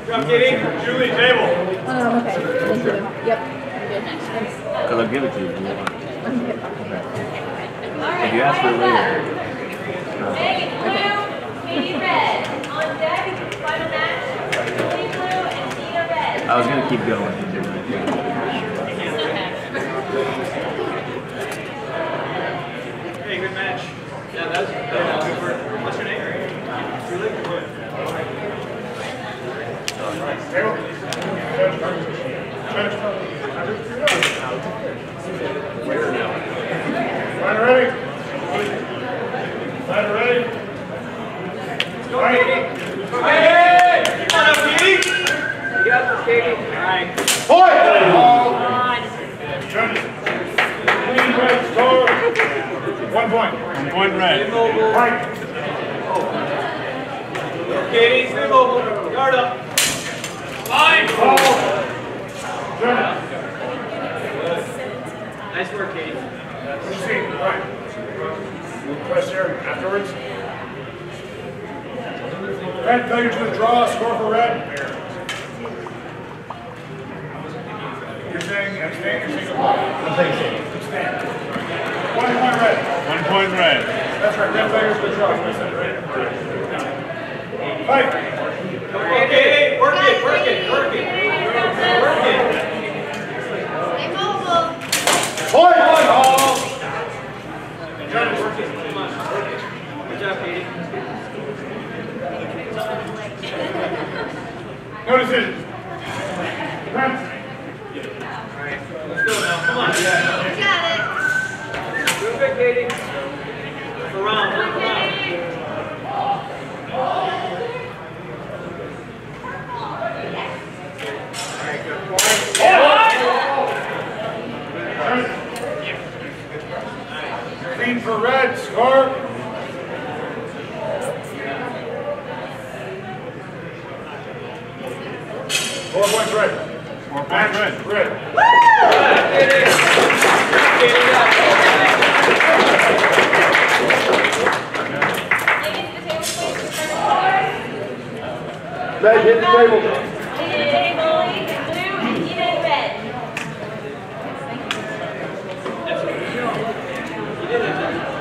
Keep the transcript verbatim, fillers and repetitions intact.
Drop Katie. Julie, table. Um, okay. Thank you. Yep. Good. Thanks. Because I'll give it to you. Okay. If you ask for it later. Megan blue, Katie red. On deck, final match. Julie blue and Tina red. I was going to keep going. Hey, good match. Yeah, that's that was good work. What's your name? Julie? Good. Table. Fighter ready. Fighter ready. Let's go, Katie. Hey! Come on up, Katie. Get up for Katie. All right. Point! Come on. Judges. Clean red score. One point. One point red. Stay mobile. Right. Katie, stay mobile. Guard up. Line. Ball. Judges. Nice work, Katie. Proceed. Right. Press here afterwards. Red failure to the draw. Score for red. You're saying abstain or single point? Abstain. Abstain. One point red. One point red. That's right. Red failure to the draw. Fight. Okay, work it, work it, work it. Work it. Stay mobile. Point. Ball. Judges, work it. Come on. Work it. Good job, Katie. No decisions. Friends. Alright, let's go now. Come on. You got it. Doing good, Katie. Look around, look around. Alright, good. Clean for red. Score. Four points red. Four points red. Red. Ladies to the table, please. Red, hit the table. Table, blue, and Tina red. You did it.